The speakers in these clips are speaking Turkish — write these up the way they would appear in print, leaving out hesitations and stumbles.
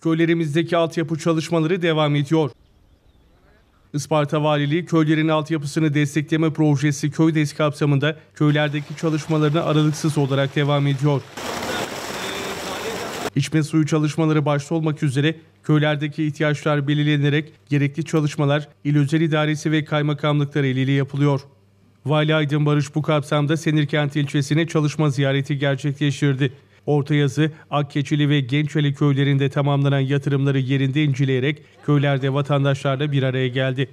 Köylerimizdeki altyapı çalışmaları devam ediyor. Isparta Valiliği köylerin altyapısını destekleme projesi Köydes kapsamında köylerdeki çalışmalarına aralıksız olarak devam ediyor. İçme suyu çalışmaları başta olmak üzere köylerdeki ihtiyaçlar belirlenerek gerekli çalışmalar İl Özel İdaresi ve kaymakamlıklar eliyle yapılıyor. Vali Aydın Barış bu kapsamda Senirkent ilçesine çalışma ziyareti gerçekleştirdi. Ortayazı, Akkeçili ve Gençeli köylerinde tamamlanan yatırımları yerinde inceleyerek köylerde vatandaşlarla bir araya geldi.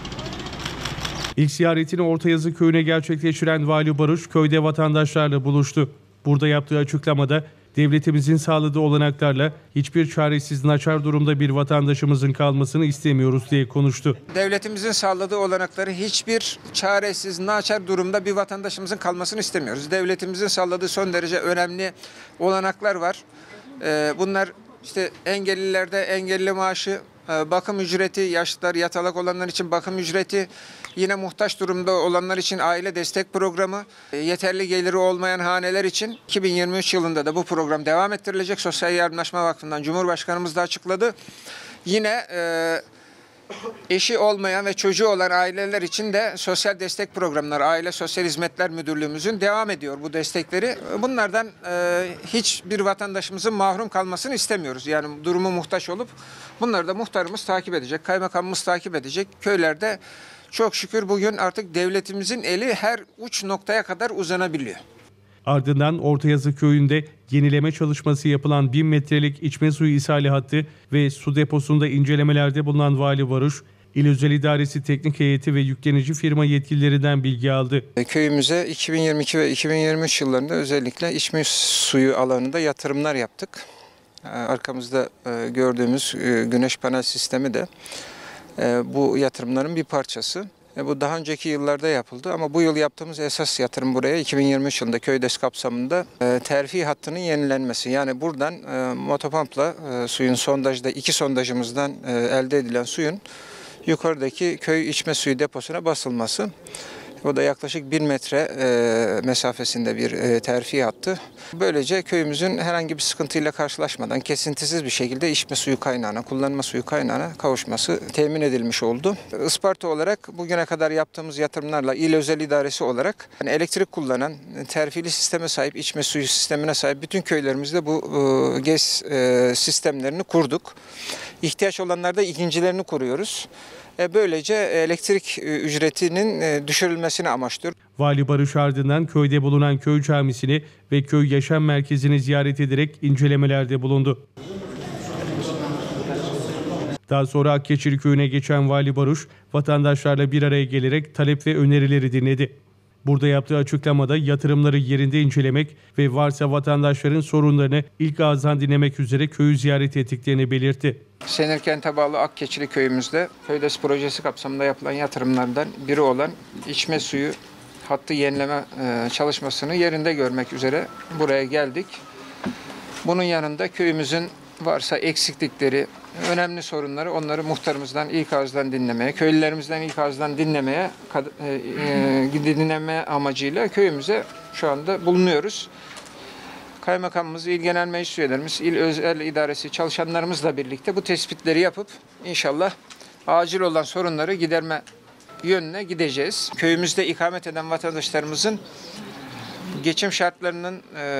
İlk ziyaretini Ortayazı köyüne gerçekleştiren Vali Barış köyde vatandaşlarla buluştu. Burada yaptığı açıklamada devletimizin sağladığı olanaklarla hiçbir çaresiz naçar durumda bir vatandaşımızın kalmasını istemiyoruz diye konuştu. Devletimizin sağladığı olanakları hiçbir çaresiz naçar durumda bir vatandaşımızın kalmasını istemiyoruz. Devletimizin sağladığı son derece önemli olanaklar var. Bunlar işte engellilerde engelli maaşı, bakım ücreti, yaşlılar, yatalak olanlar için bakım ücreti, yine muhtaç durumda olanlar için aile destek programı, yeterli geliri olmayan haneler için 2023 yılında da bu program devam ettirilecek. Sosyal Yardımlaşma Vakfı'ndan Cumhurbaşkanımız da açıkladı. Yine eşi olmayan ve çocuğu olan aileler için de sosyal destek programları, Aile Sosyal Hizmetler Müdürlüğümüzün devam ediyor bu destekleri. Bunlardan hiçbir vatandaşımızın mahrum kalmasını istemiyoruz. Yani durumu muhtaç olup bunları da muhtarımız takip edecek, kaymakamımız takip edecek. Köylerde çok şükür bugün artık devletimizin eli her uç noktaya kadar uzanabiliyor. Ardından Ortayazı köyünde yenileme çalışması yapılan 1000 metrelik içme suyu ishali hattı ve su deposunda incelemelerde bulunan Vali Barış, İl Özel İdaresi Teknik Heyeti ve yüklenici firma yetkililerinden bilgi aldı. Köyümüze 2022 ve 2023 yıllarında özellikle içme suyu alanında yatırımlar yaptık. Arkamızda gördüğümüz güneş panel sistemi de bu yatırımların bir parçası. Bu daha önceki yıllarda yapıldı ama bu yıl yaptığımız esas yatırım buraya 2023 yılında Köydes kapsamında terfi hattının yenilenmesi. Yani buradan motopompla suyun sondajda 2 sondajımızdan elde edilen suyun yukarıdaki köy içme suyu deposuna basılması. O da yaklaşık 1 metre mesafesinde bir terfi hattı. Böylece köyümüzün herhangi bir sıkıntıyla karşılaşmadan kesintisiz bir şekilde içme suyu kaynağına, kullanma suyu kaynağına kavuşması temin edilmiş oldu. Isparta olarak bugüne kadar yaptığımız yatırımlarla İl Özel İdaresi olarak yani elektrik kullanan, terfili sisteme sahip, içme suyu sistemine sahip bütün köylerimizde bu GES sistemlerini kurduk. İhtiyaç olanlarda ikincilerini kuruyoruz. Böylece elektrik ücretinin düşürülmesini amaçlıyor. Vali Barış ardından köyde bulunan köy camisini ve köy yaşam merkezini ziyaret ederek incelemelerde bulundu. Daha sonra Akkeçili köyüne geçen Vali Barış, vatandaşlarla bir araya gelerek talep ve önerileri dinledi. Burada yaptığı açıklamada yatırımları yerinde incelemek ve varsa vatandaşların sorunlarını ilk ağızdan dinlemek üzere köyü ziyaret ettiklerini belirtti. Senirkent'e bağlı Akkeçili köyümüzde Köydes projesi kapsamında yapılan yatırımlardan biri olan içme suyu hattı yenileme çalışmasını yerinde görmek üzere buraya geldik. Bunun yanında köyümüzün varsa eksiklikleri, önemli sorunları onları muhtarımızdan ilk ağızdan dinlemeye, köylülerimizden ilk ağızdan dinleme amacıyla köyümüze şu anda bulunuyoruz. Kaymakamımız, İl Genel Meclis üyelerimiz, İl Özel İdaresi çalışanlarımızla birlikte bu tespitleri yapıp inşallah acil olan sorunları giderme yönüne gideceğiz. Köyümüzde ikamet eden vatandaşlarımızın geçim şartlarının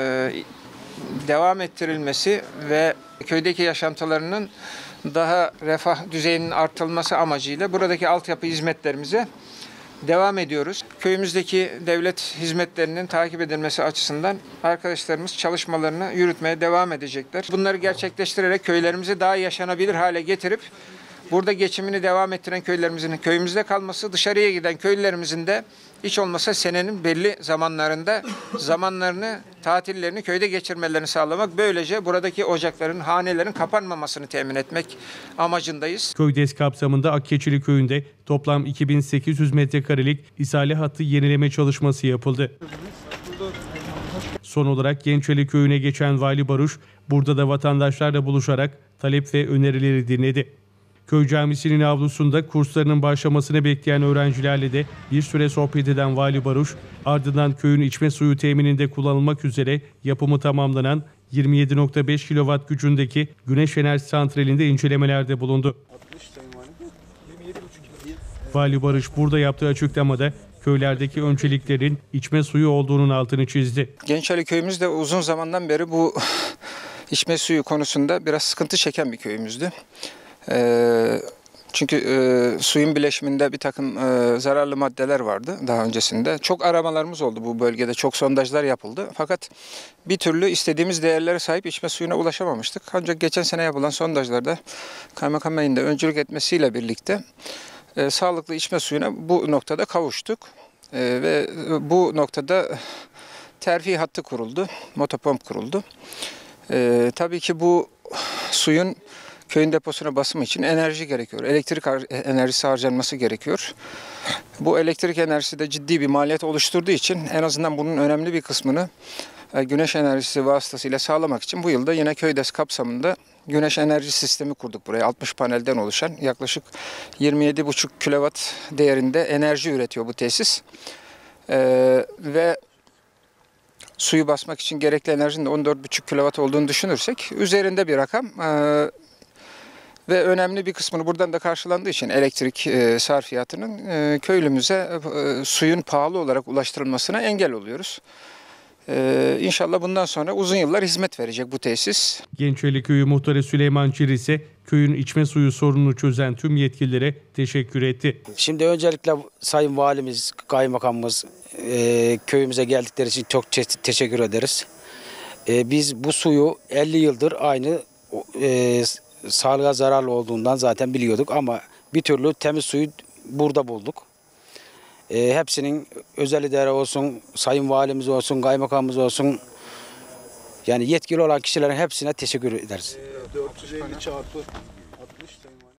devam ettirilmesi ve köydeki yaşantılarının daha refah düzeyinin artırılması amacıyla buradaki altyapı hizmetlerimize devam ediyoruz. Köyümüzdeki devlet hizmetlerinin takip edilmesi açısından arkadaşlarımız çalışmalarını yürütmeye devam edecekler. Bunları gerçekleştirerek köylerimizi daha yaşanabilir hale getirip burada geçimini devam ettiren köylerimizin köyümüzde kalması, dışarıya giden köylülerimizin de hiç olmasa senenin belli zamanlarını, tatillerini köyde geçirmelerini sağlamak. Böylece buradaki ocakların, hanelerin kapanmamasını temin etmek amacındayız. Köydes kapsamında Akkeçili köyünde toplam 2800 metrekarelik ishali hattı yenileme çalışması yapıldı. Son olarak Gençeli köyüne geçen Vali Barış, burada da vatandaşlarla buluşarak talep ve önerileri dinledi. Köy camisinin avlusunda kurslarının başlamasını bekleyen öğrencilerle de bir süre sohbet eden Vali Barış, ardından köyün içme suyu temininde kullanılmak üzere yapımı tamamlanan 27.5 kW gücündeki güneş enerji santralinde incelemelerde bulundu. Vali Barış burada yaptığı açıklamada köylerdeki önceliklerin içme suyu olduğunun altını çizdi. Gençali köyümüz de uzun zamandan beri bu içme suyu konusunda biraz sıkıntı çeken bir köyümüzdü. Çünkü suyun bileşiminde bir takım zararlı maddeler vardı daha öncesinde. Çok aramalarımız oldu bu bölgede, çok sondajlar yapıldı. Fakat bir türlü istediğimiz değerlere sahip içme suyuna ulaşamamıştık. Ancak geçen sene yapılan sondajlarda Kaymakam Bey'in de öncülük etmesiyle birlikte sağlıklı içme suyuna bu noktada kavuştuk. Ve bu noktada terfi hattı kuruldu, motopomp kuruldu. Tabii ki bu suyun köyün deposuna basımı için enerji gerekiyor. Elektrik enerjisi harcanması gerekiyor. Bu elektrik enerjisi de ciddi bir maliyet oluşturduğu için en azından bunun önemli bir kısmını güneş enerjisi vasıtasıyla sağlamak için bu yılda yine KöyDES kapsamında güneş enerji sistemi kurduk buraya. 60 panelden oluşan yaklaşık 27,5 kilowatt değerinde enerji üretiyor bu tesis. Ve suyu basmak için gerekli enerjinin de 14,5 kilowatt olduğunu düşünürsek üzerinde bir rakam. Ve önemli bir kısmını buradan da karşılandığı için elektrik sarfiyatının köylümüze suyun pahalı olarak ulaştırılmasına engel oluyoruz. İnşallah bundan sonra uzun yıllar hizmet verecek bu tesis. Gençeli Köyü Muhtarı Süleyman Çir ise köyün içme suyu sorununu çözen tüm yetkililere teşekkür etti. Şimdi öncelikle Sayın Valimiz, Kaymakamımız köyümüze geldikleri için çok teşekkür ederiz. Biz bu suyu 50 yıldır aynı sağlığa zararlı olduğundan zaten biliyorduk ama bir türlü temiz suyu burada bulduk. Hepsinin özel idare olsun, Sayın Valimiz olsun, Kaymakamımız olsun, yani yetkili olan kişilerin hepsine teşekkür ederiz. 450 çarpı 60